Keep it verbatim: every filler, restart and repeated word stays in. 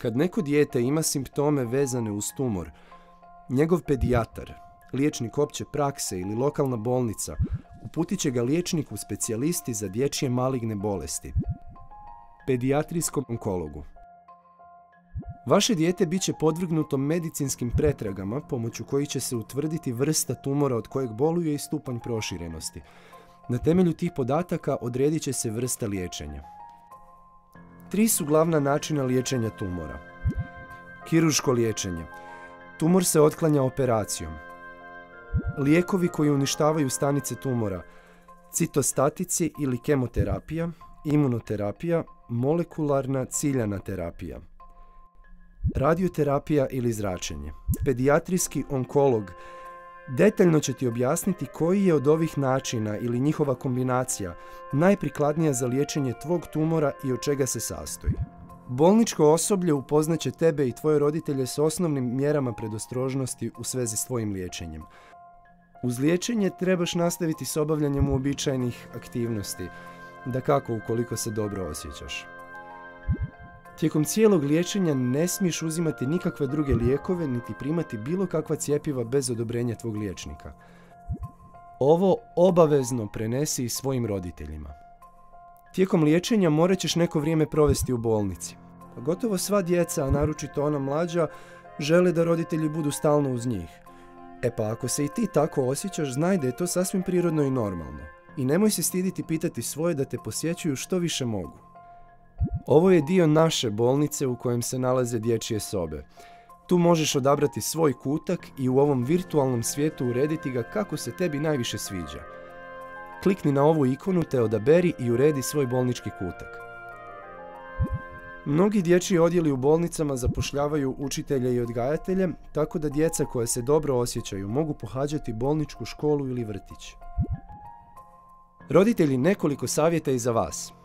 Kad neko dijete ima simptome vezane uz tumor, njegov pedijatar, liječnik opće prakse ili lokalna bolnica uputit će ga liječniku specijalisti za dječje maligne bolesti, pedijatrijskom onkologu. Vaše dijete bit će podvrgnuto medicinskim pretragama pomoću kojih će se utvrditi vrsta tumora od kojeg boluje i stupanj proširenosti. Na temelju tih podataka odredit će se vrsta liječenja. Tri su glavna načina liječenja tumora. Kirurško liječenje. Tumor se otklanja operacijom. Lijekovi koji uništavaju stanice tumora, citostatici ili kemoterapija, imunoterapija, molekularna ciljana terapija. Radioterapija ili zračenje. Pedijatrijski onkolog detaljno će ti objasniti koji je od ovih načina ili njihova kombinacija najprikladnija za liječenje tvog tumora i od čega se sastoji. Bolničko osoblje upoznaće tebe i tvoje roditelje s osnovnim mjerama predostrožnosti u svezi s tvojim liječenjem. Uz liječenje trebaš nastaviti s obavljanjem uobičajenih aktivnosti, dakako ukoliko se dobro osjećaš. Tijekom cijelog liječenja ne smiješ uzimati nikakve druge lijekove niti primati bilo kakva cjepiva bez odobrenja tvog liječnika. Ovo obavezno prenesi i svojim roditeljima. Tijekom liječenja morat ćeš neko vrijeme provesti u bolnici. Gotovo sva djeca, a naročito ona mlađa, žele da roditelji budu stalno uz njih. E pa ako se i ti tako osjećaš, znaj da je to sasvim prirodno i normalno. I nemoj se stiditi pitati svoje da te posjećuju što više mogu. Ovo je dio naše bolnice u kojem se nalaze dječje sobe. Tu možeš odabrati svoj kutak i u ovom virtualnom svijetu urediti ga kako se tebi najviše sviđa. Klikni na ovu ikonu te odaberi i uredi svoj bolnički kutak. Mnogi dječji odjeli u bolnicama zapošljavaju učitelje i odgajatelje, tako da djeca koja se dobro osjećaju mogu pohađati bolničku školu ili vrtić. Roditelji, nekoliko savjeta i za vas.